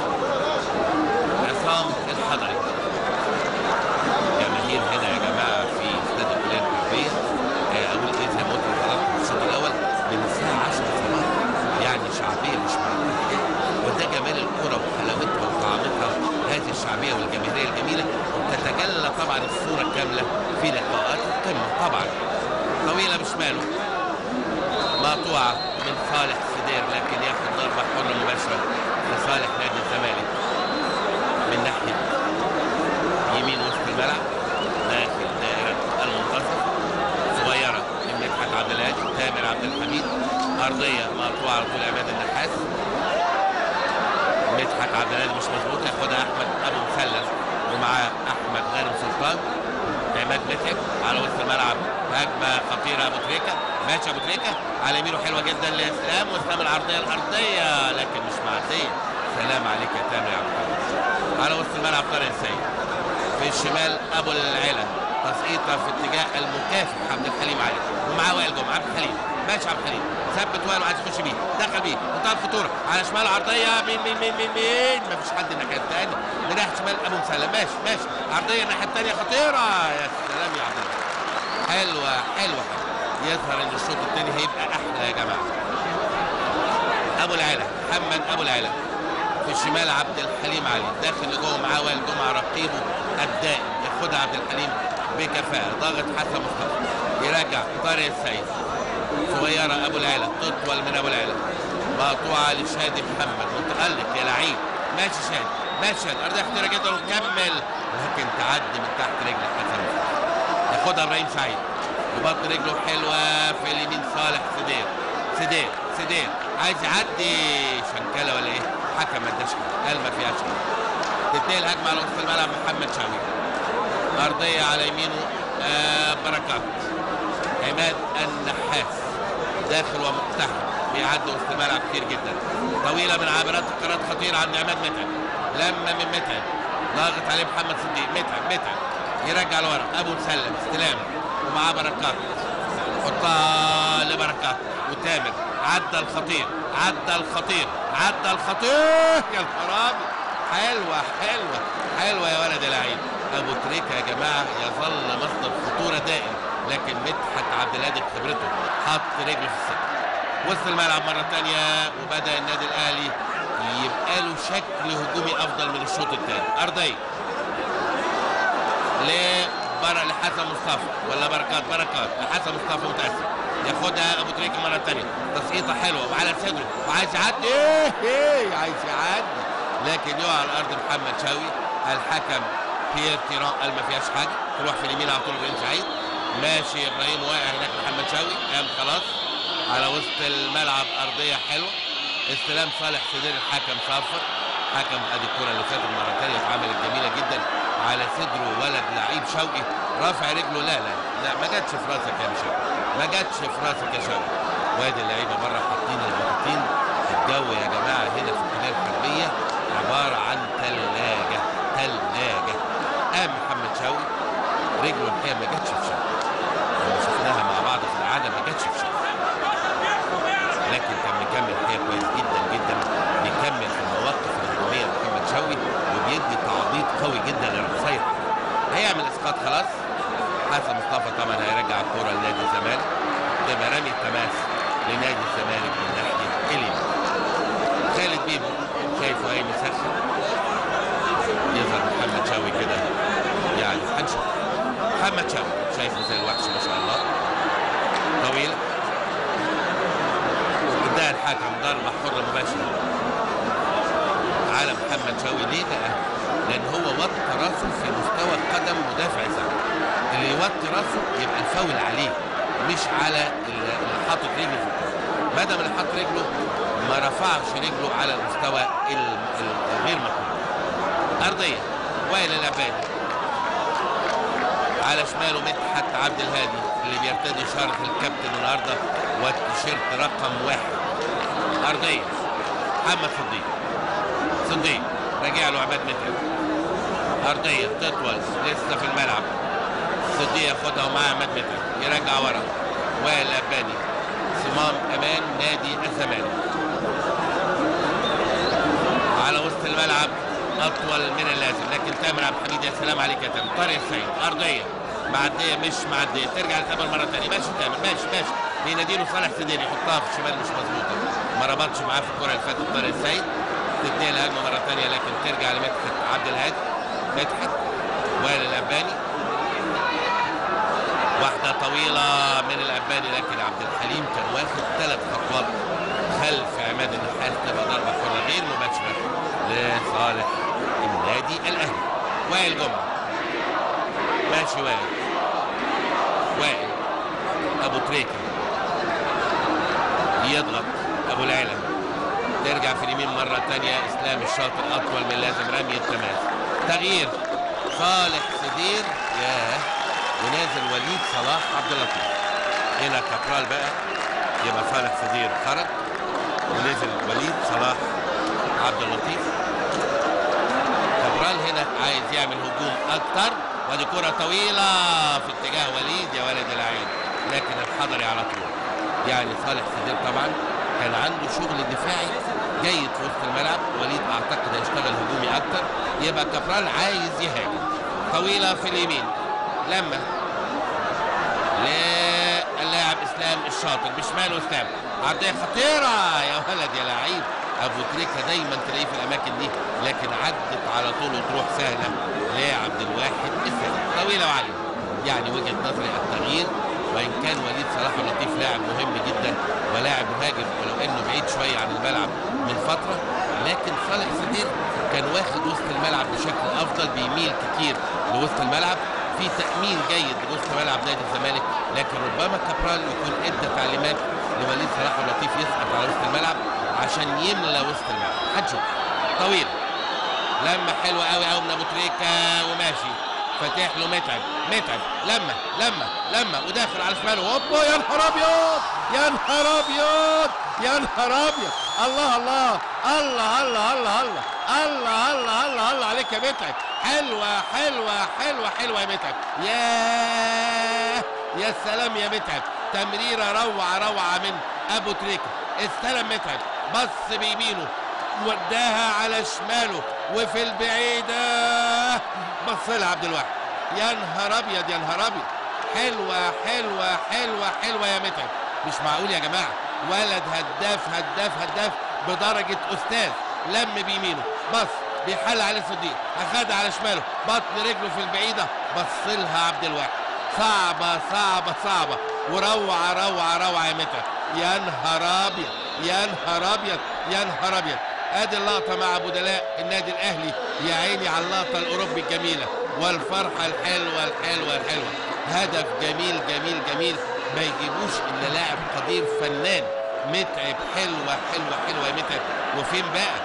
عصام الحضري جماهير هنا يا جماعه في استاد الكليه الحربيه اقول ايه زي ما قلت لحضراتكم في الشوط الاول من الساعه عشرة صباحا، يعني شعبيه مش معقوله. وده جمال الكره وحلاوتها وطعامتها، هذه الشعبيه والجماهيريه الجميله تتجلى طبعا الصوره كامله في لقاءات القمه. طبعا طويله بشماله مقطوعه من صالح سدير، لكن ياخذ ضربه حره مباشره لصالح نادي الزمالك من ناحيه يمين وسط الملعب داخل دائره المنتصف. صغيره من مدحت عبد الهادي تامر عبد الحميد ارضيه مقطوعه على طول عماد النحاس. مدحت عبد الهادي مش مظبوط ياخدها احمد ابو مسلم ومعاه احمد غانم سلطان. عماد متعب على وسط الملعب هجمه خطيره ابو تريكه ماشي ابو تريكه على يمينه حلوه جدا لاسلام واسلام العرضيه الارضيه لكن مش معديه. سلام عليك يا تامر يا عبد الحميد. على وسط الملعب طارق السيد في الشمال ابو العلا تسقيطه في اتجاه المكافح عبد الحليم علي ومعاه وائل جمعه. عبد الحليم ماشي عبد الحليم ثبت وائل وعايز يخش بيه دخل بيه منتهى الخطوره على شمال عرضيه مين مين مين مين مين مفيش حد الناحيه الثانيه من ناحيه شمال ابو مسلم ماشي ماشي عرضيه الناحيه الثانيه خطيره. يا سلام يا عبد الله حلوه حلوه يظهر ان الشوط الثاني هيبقى احلى يا جماعه. ابو العلا محمد ابو العلا في الشمال عبد الحليم علي، داخل لجوه معاه وائل جمعه رقيبه الدائم، ياخدها عبد الحليم بكفاءه، ضاغط حسن مصطفى، يرجع طارق السيد، صغيره ابو العلا، تطول من ابو العلا، مقطوعه لشادي محمد، متالق يا لعيب، ماشي شادي، ماشي شادي، ارضيه خطيره جدا وكمل، لكن تعدي من تحت رجل حسن مصطفى، ياخدها ابراهيم سعيد، وبطن رجله حلوه في اليمين صالح سدير، سدير سدير عايز يعدي شنكله ولا ايه؟ حكم ما اداش قال ما فيهاش. تتنقل هجمه على وسط الملعب محمد شاوي، ارضيه على يمينه آه بركات، عماد النحاس داخل ومقتحم، بيعدي وسط الملعب كتير جدا، طويله من عابرات القارات خطيره عند عماد متعب، لما من متعب ضاغط عليه محمد صديق، متعب متعب يرجع لورا، ابو مسلم استلام ومعاه بركات، حطها لبركات وتامر، عدى الخطير عدى الخطير عدى الخطير، يا الخرابي، حلوه حلوه حلوه يا ولد يا لعيب. ابو تريكه يا جماعه يظل مصدر خطوره دائم، لكن مدحت عبد الهادي بخبرته حط رجله في السقف. وسط الملعب مره ثانيه، وبدا النادي الاهلي يبقى له شكل هجومي افضل من الشوط الثاني. ارضيه لبرا لحسن مصطفى ولا بركات، بركات لحسن مصطفى متاثر، ياخدها ابو تريكه مره ثانيه، تسقيطه حلوه وعلى صدره وعايز يعدي، ايه ايه عايز يعدي، لكن يقع على الارض محمد شاوي. الحكم بيير تيران قال ما فيهاش حاجه، تروح في اليمين على طول ابراهيم سعيد، ماشي ابراهيم واقع هناك، محمد شاوي قام خلاص على وسط الملعب، ارضيه حلوه، استلام صالح سدير، الحكم صفر، حكم ادي الكره اللي فاتت مره ثانيه اتعملت جميله جدا على صدره ولد لعيب شوقي، رافع رجله، لا لا لا ما جاتش في راسك يا شوقي، ما جاتش في راسك يا شوقي. وادي اللعيبه بره حاطين البطاطين، الجو يا جماعه هنا في القناه الحربيه عباره عن ثلاجه ثلاجه. قام محمد شوقي رجله الحقيقه ما جاتش في شوقي، لما شفناها مع بعض في العاده ما جاتش في شوقي، لكن كان مكمل الحقيقه كويس جدا جدا، بيكمل في المواقف الهجوميه محمد شوقي وبيدي تعضيد قوي جدا للقصير. هيعمل اسقاط خلاص، حسن مصطفى طبعا هيرجع الكوره لنادي الزمالك، تبقى رمي التماس لنادي الزمالك من ناحيه اليمين. خالد بيبو شايفه اي مسخن، يظهر محمد شاوي كده يعني هنشوف. محمد شاوي شايفه زي الوحش ما شاء الله، طويل، اداها الحكم ضربه حره مباشره على محمد شاوي. ليه بقى؟ لان هو وطى راسه في مستوى قدم مدافع زمالك، اللي يوطي راسه يبقى الفاول عليه مش على اللي حاطط رجله في الكوره، ما دام اللي حاطط رجله ما رفعش رجله على المستوى الغير مقبول. ارضيه وائل العبادي، على شماله مدحت عبد الهادي اللي بيرتدي شارة الكابتن النهارده والتيشيرت رقم واحد. ارضيه محمد صديق، صديق راجع له عماد متعب، ارضيه تطول لسه في الملعب، صديق ياخدها ومعاه عماد متعب، يرجع ورا وائل العبادي، صمام امان نادي الزمالك على وسط الملعب اطول من اللازم، لكن تامر عبد الحميد يا سلام عليك يا تامر. طارق السيد ارضيه معديه مش معديه، ترجع لتامر مره ثانيه، ماشي تامر ماشي ماشي، بيناديله صالح سدير يحطها في الشمال مش مظبوطه، ما ربطش معاه في الكره اللي فاتت طارق السيد، تتنقل هجمه مره ثانيه لكن ترجع لمدحت عبد الهادي، مدحت وائل الاباني، واحده طويله من الاباني لكن عبد الحليم كان واخد ثلاث خطوات خلف عماد النحاس، تبقى ضربه حره غير مباشره لصالح النادي الاهلي. وائل جمعه ماشي، وائل وائل ابو تريكه يضغط، ابو العلا ترجع في اليمين مره ثانيه، اسلام الشاطر اطول من لازم، رمي التماس، تغيير صالح سدير، ياه، ونازل وليد صلاح عبد اللطيف. هنا كابرال بقى، يبقى صالح سدير خرج ونزل وليد صلاح عبد اللطيف. كابرال هنا عايز يعمل هجوم اكتر، ودي كرة طويلة في اتجاه وليد يا ولد العين، لكن الحضري على طول. يعني صالح سدير طبعا كان عنده شغل دفاعي جيد في وسط الملعب، وليد اعتقد هيشتغل هجومي اكتر، يبقى كابرال عايز يهاجم. طويلة في اليمين لما للاعب اسلام الشاطر، بشماله اسلام، عرضية خطيرة يا ولد يا لعيب، ابو تريكه دايما تلاقيه في الاماكن دي، لكن عدت على طول وتروح سهله لعبد الواحد السيد. طويله وعاليه، يعني وجهه نظري التغيير، وان كان وليد صلاح اللطيف لاعب مهم جدا ولاعب مهاجم ولو انه بعيد شويه عن الملعب من فتره، لكن صالح سدير كان واخد وسط الملعب بشكل افضل، بيميل كتير لوسط الملعب، في تامين جيد لوسط ملعب نادي الزمالك، لكن ربما كابرال يكون ادى تعليمات لوليد صلاح اللطيف يسقط على وسط الملعب عشان يملى وسط الملعب. هنشوف. طويل، لما حلوه قوي قوي من ابو تريكه وماشي، فاتح له متعب، متعب لما لما لما وداخل على شماله، هوبا يا نهار ابيض، يا نهار ابيض، يا نهار ابيض، الله الله الله الله الله الله الله الله الله الله عليك يا متعب، حلوه حلوه حلوه حلوه يا متعب، ياه يا سلام يا متعب، تمريره روعه روعه من ابو تريكه، استلم متعب، بص بيمينه وداها على شماله وفي البعيده بص لها عبد الواحد، يا نهار ابيض يا نهار ابيض، حلوه حلوه حلوه حلوه يا متعب، مش معقول يا جماعه، ولد هداف هداف هداف بدرجه استاذ، لم بيمينه بص بيحل عليه صديق، اخدها على شماله، بطن رجله في البعيده، بص لها عبد الواحد، صعبه صعبه صعبه وروعه روعه روعه يا متعب، يا نهار ابيض يا نهار ابيض يا نهار ابيض. ادي اللقطه مع بدلاء النادي الاهلي، يا عيني على اللقطه الاوروبي الجميله والفرحه الحلوه الحلوه الحلوه، هدف جميل جميل جميل ما يجيبوش الا لاعب قدير فنان. متعب حلوه حلوه حلوه يا متعب، وفين بقى؟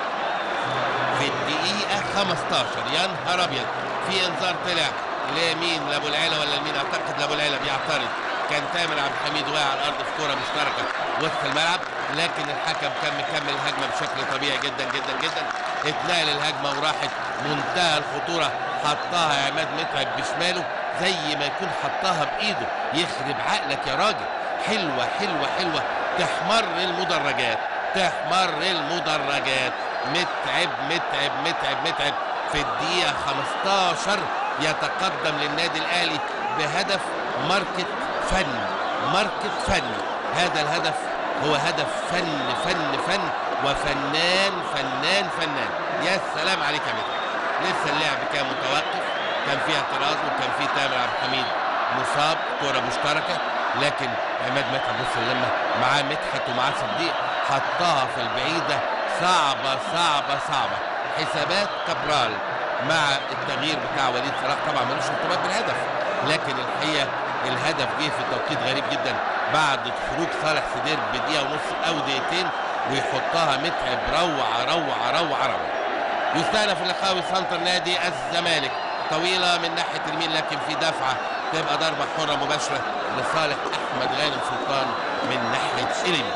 في الدقيقه خمستاشر، يا نهار ابيض، في انذار طلع لمين؟ لابو العيله ولا لمين؟ اعتقد لابو العيله بيعترض، كان تامر عبد الحميد واقع على الارض في كوره مشتركه وسط الملعب، لكن الحكم كان مكمل الهجمه بشكل طبيعي جدا جدا جدا، اتنقل الهجمه وراحت منتهى الخطوره، حطها عماد متعب بشماله زي ما يكون حطها بايده، يخرب عقلك يا راجل، حلوه حلوه حلوه، تحمر المدرجات تحمر المدرجات، متعب متعب متعب متعب في الدقيقه خمستاشر يتقدم للنادي الاهلي بهدف ماركة فن، ماركة فن، هذا الهدف هو هدف فن فن فن وفنان فنان فنان، يا سلام عليك يا متعب. لسه اللعب كان متوقف، كان فيها اعتراض وكان فيه تامر عبد الحميد مصاب، كرة مشتركة، لكن عماد متعب بص لما معاه مدحت ومعاه صديق حطها في البعيدة، صعبة صعبة صعبة. حسابات كابرال مع التغيير بتاع وليد صلاح طبعا ملوش ارتباط بالهدف، لكن الحقيقة الهدف جه في توقيت غريب جدا بعد خروج صالح سدير بدقيقة ونص أو دقيقتين ويحطها متعب، روعة روعة روعة روعة. يستأنف اللقاء سنتر نادي الزمالك، طويلة من ناحية اليمين لكن في دفعة تبقى ضربة حرة مباشرة لصالح أحمد غانم سلطان من ناحية اليمين.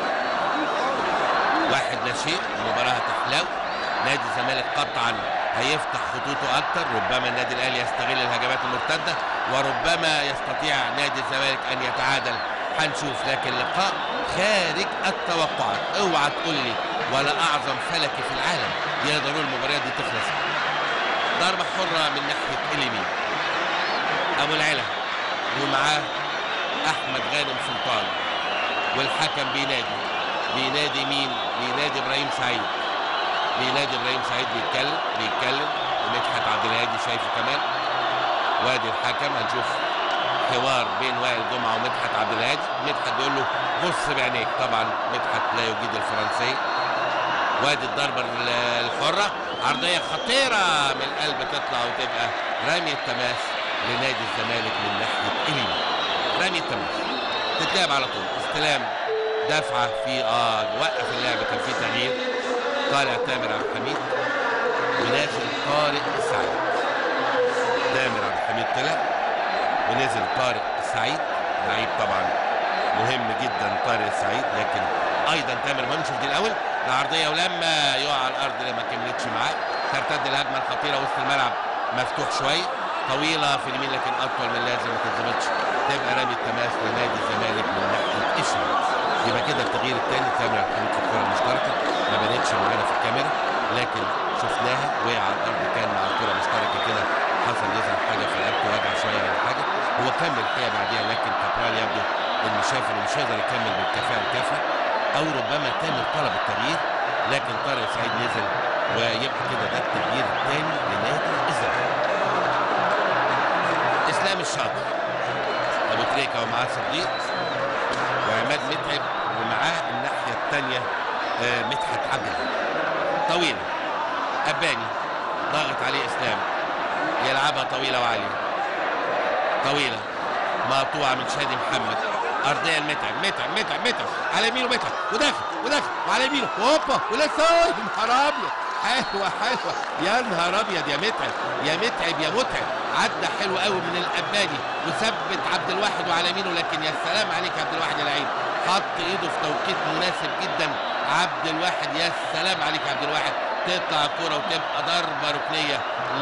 واحد لا شيء، المباراة هتحلو، نادي الزمالك قطعا هيفتح خطوطه اكتر، ربما النادي الاهلي يستغل الهجمات المرتده وربما يستطيع نادي الزمالك ان يتعادل، هنشوف، لكن لقاء خارج التوقعات، اوعى تقول لي ولا اعظم فلكي في العالم يقدروا المباريات دي تخلص. ضربه حره من ناحيه اليمين، ابو العلا ومعاه احمد غانم سلطان، والحكم بينادي بينادي مين؟ بينادي ابراهيم سعيد، بينادي ابراهيم سعيد بيتكلم بيتكلم ومدحت عبد الهادي شايفه كمان، وادي الحكم، هنشوف حوار بين وائل جمعه ومدحت عبد الهادي، مدحت بيقول له بص بعينيك، طبعا مدحت لا يجيد الفرنسيه، وادي الضربه الحره، عرضيه خطيره من القلب تطلع وتبقى رمي التماس لنادي الزمالك من ناحيه اليمين، رمي التماس تتلعب على طول، استلام دفعه في اه وقف اللعب، كان في تغيير، طالع تامر عبد الحميد ونازل طارق السعيد، تامر عبد الحميد طلع ونزل طارق السعيد، لعيب طبعا مهم جدا طارق السعيد، لكن ايضا تامر مهم. نشوف دي الاول، العرضيه ولما يقع على الارض لما كملتش معاه، ترتد الهجمه الخطيره وسط الملعب مفتوح شويه، طويله في اليمين لكن اطول من اللازم ما تتظبطش، تبقى رمي التماس لنادي الزمالك من ناحيه الشمال. يبقى كده التغيير الثاني، تامر عبد الحميد في الكره المشتركه ما بانتش معانا في الكاميرا لكن شفناها، وقع على الارض كان مع الكره المشتركه كده، حصل يظهر حاجه في رقبته، وجع شويه ولا حاجه، هو كمل الحقيقه بعديها، لكن كابرال يبدو انه شايف انه مش هيقدر يكمل بالكفاءه الكافيه، او ربما تامر طلب التغيير لكن طارق سعيد نزل، ويبقى كده ده التغيير الثاني لنادي الزمالك. اسلام الشاطر، ابو تريكه ومعاه صديق، وعماد متعب، ومعاه الناحيه الثانيه مدحت عبد طويله. اباني ضاغط عليه اسلام، يلعبها طويله وعاليه، طويله مقطوعه من شادي محمد، ارضيه لمتعب، متعب متعب متعب على يمينه، متعب وداخل وداخل وعلى يمينه، هوبا ولسه، يا نهار ابيض، حلوه حلوه، يا نهار ابيض يا متعب يا متعب يا متعب، عدى حلو قوي من الاباني وثبت عبد الواحد وعلى يمينه، لكن يا سلام عليك يا عبد الواحد يا لعيب، حط ايده في توقيت مناسب جدا عبد الواحد، يا سلام عليك يا عبد الواحد، تطلع الكرة وتبقى ضربة ركنية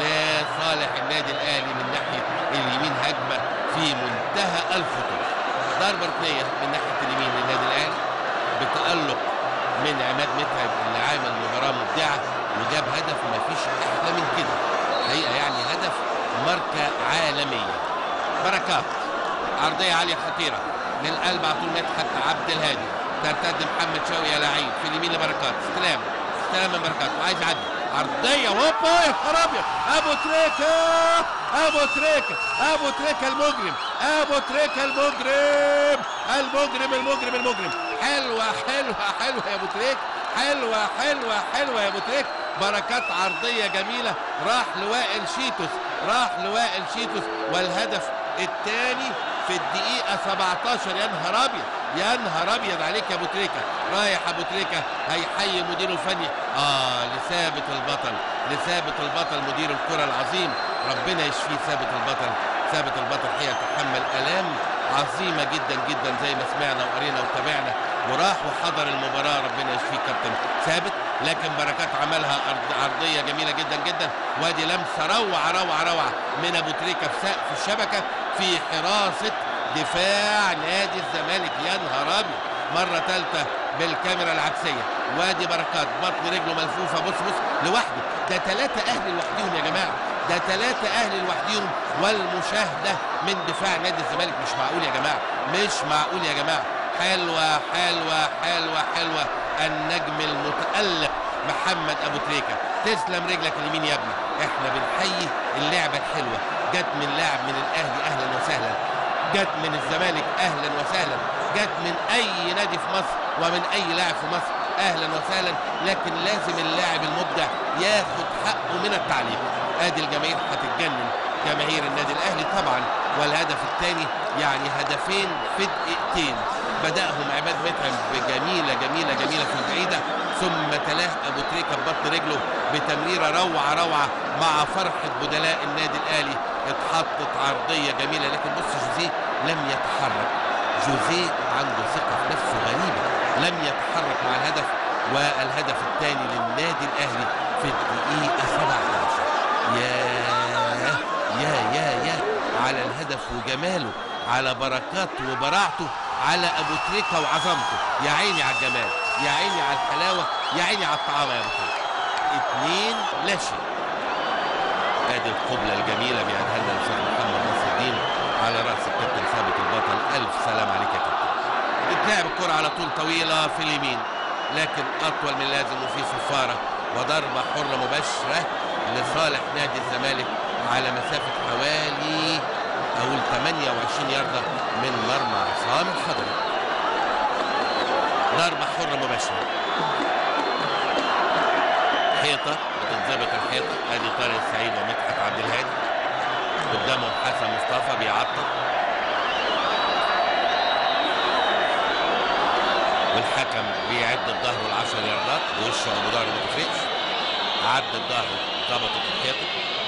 لصالح النادي الأهلي من ناحية اليمين، هجمة في منتهى الخطورة، ضربة ركنية من ناحية اليمين للنادي الأهلي بتألق من عماد متعب اللي عامل مباراة مبدعة وجاب هدف ما فيش أحلى من كده، حقيقة يعني هدف ماركة عالمية. بركات عرضية عالية خطيرة للقلب على طول مدحت عبد الهادي، ترتد محمد شوقي يا لعيب في اليمين لبركات، استلام استلام من بركات وعايز يعدي، عرضيه هوبا يا نهار ابيض، ابو تريكه ابو تريكه ابو تريكه المجرم، ابو تريكه المجرم المجرم المجرم المجرم، حلوه حلوه حلوه يا ابو تريكه، حلوه حلوه حلوه يا ابو تريكه، بركات عرضيه جميله، راح لوائل شيتوس، راح لوائل شيتوس، والهدف الثاني في الدقيقة سبعتاشر، يا نهار أبيض يا نهار أبيض عليك يا أبو تريكة، رايح أبو تريكة هيحيي مديره الفني، آه لثابت البطل، لثابت البطل مدير الكرة العظيم، ربنا يشفيه ثابت البطل، ثابت البطل هي تحمل آلام عظيمة جدا جدا زي ما سمعنا وقرينا وتابعنا، وراح وحضر المباراة، ربنا يشفيه كابتن ثابت، لكن بركات عملها عرضية جميلة جدا جدا، وادي لمسة روعة روعة روعة من أبو تريكة في سقف الشبكة في حراسة دفاع نادي الزمالك، يا نهار ابيض، مرة ثالثة بالكاميرا العكسية، وادي بركات بطن رجله ملفوفة، بص بص لوحده، ده ثلاثة أهلي لوحدهم يا جماعة، ده ثلاثة أهلي لوحدهم، والمشاهدة من دفاع نادي الزمالك، مش معقول يا جماعة، مش معقول يا جماعة، حلوة حلوة حلوة حلوة، النجم المتألق محمد أبو تريكة، تسلم رجلك اليمين يا ابني، احنا بنحيي اللعبة الحلوة، جت من لاعب من الأهلي أهلا وسهلا، جت من الزمالك أهلا وسهلا، جت من أي نادي في مصر ومن أي لاعب في مصر أهلا وسهلا، لكن لازم اللاعب المبدع ياخد حقه من التعليق، ادي الجماهير هتتجنن، جماهير النادي الأهلي طبعا، والهدف الثاني يعني هدفين في دقيقتين، بدأهم عماد متعب بجميلة جميلة جميلة في البعيدة، ثم تلاه أبو تريكة ببطن رجله بتمريرة روعة روعة مع فرحة بدلاء النادي الأهلي، اتحطت عرضية جميلة، لكن بص جوزيه لم يتحرك، جوزيه عنده ثقة في نفسه غريبة، لم يتحرك مع الهدف، والهدف الثاني للنادي الأهلي في الدقيقة سبعتاشر، يا يا يا يا على الهدف وجماله، على بركات وبراعته، على أبو تريكة وعظمته، يا عيني على الجمال، يا عيني على الحلاوة، يا عيني على الطعام يا أبو تريكة، اتنين لا شيء. ادي القبلة الجميلة بيعملها لنا الاستاذ محمد نصر الدين على رأس الكابتن ثابت البطل، ألف سلام عليك يا كابتن. بتلعب الكرة على طول طويلة في اليمين، لكن أطول من اللازم وفي صفارة، وضربة حرة مباشرة لصالح نادي الزمالك على مسافة حوالي أقول ثمانية وعشرين ياردة من مرمى عصام الخضري. ضربة حرة مباشرة، حيطة بتتظبط الحيطة، ادي طارق السعيد ومدحت عبد الهادي، قدامهم حسن مصطفى بيعطل، والحكم بيعد بظهره العشر ياردات ووشه ابو ظهره ما تفرقش، عد بظهره ظبطت الحيطة،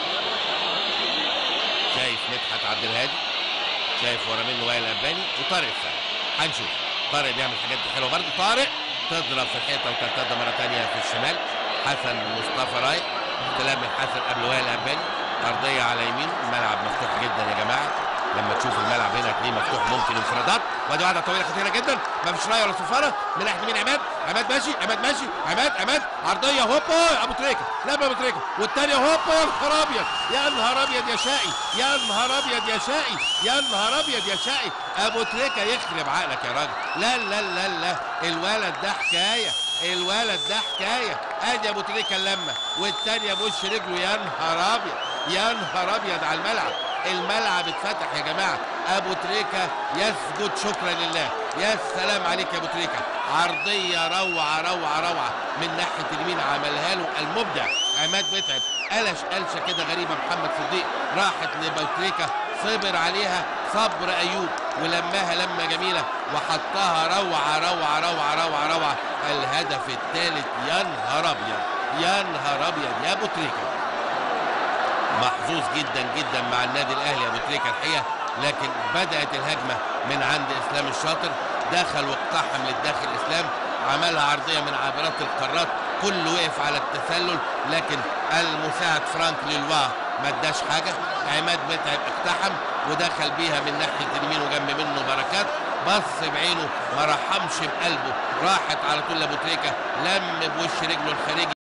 شايف مدحت عبد الهادي، شايف ورا منه وائل الاباني وطارق السعيد، هنشوف طارق بيعمل حاجات حلوه برضه، طارق تضرب في الحيطه وترتد مره ثانيه في الشمال، حسن مصطفى رايح، استلام من حسن قبل وائل الاباني، ارضيه على يمينه، الملعب مفتوح جدا يا جماعه، لما تشوف الملعب هنا هتلاقيه مفتوح، ممكن انفرادات، وادي واحده طويله خطيره جدا، ما فيش رايه ولا صفاره، من ناحيه مين؟ عماد، عماد ماشي، عماد ماشي، عماد عماد عرضيه هوبا ابو تريكه، لا ابو تريكه، والثانيه هوبا، يا نهار ابيض يا نهار ابيض يا شقي، يا نهار ابيض يا شقي، يا نهار ابيض يا شقي، ابو تريكه يخرب عقلك يا راجل، لا لا لا لا الولد ده حكايه، الولد ده حكايه. ادي ابو تريكه اللمه والثانيه بوش رجله. يا نهار ابيض يا نهار ابيض على الملعب. الملعب اتفتح يا جماعه. ابو تريكه يسجد شكرا لله. يا سلام عليك يا ابو تريكه. عرضيه روعه روعه روعه من ناحيه اليمين عملها له المبدع عماد متعب. قلش قلشه كده غريبه محمد صديق راحت لابو تريكه، صبر عليها صبر ايوب ولماها لمه جميله وحطها روعه روعه روعه روعه روعه. الهدف الثالث. يا نهار ابيض يا نهار ابيض يا ابو تريكه. محظوظ جدا جدا مع النادي الاهلي يا ابو تريكه الحقيقه، لكن بدات الهجمه من عند اسلام الشاطر. دخل واقتحم للداخل اسلام، عملها عرضيه من عابرات القارات، كله وقف على التسلل، لكن المساعد فرانك ليلوا ما اداش حاجه. عماد متعب اقتحم ودخل بيها من ناحيه اليمين وجنب منه بركات، بص بعينه ما رحمش بقلبه، راحت على طول لابو تريكه، لم بوش رجله الخارجي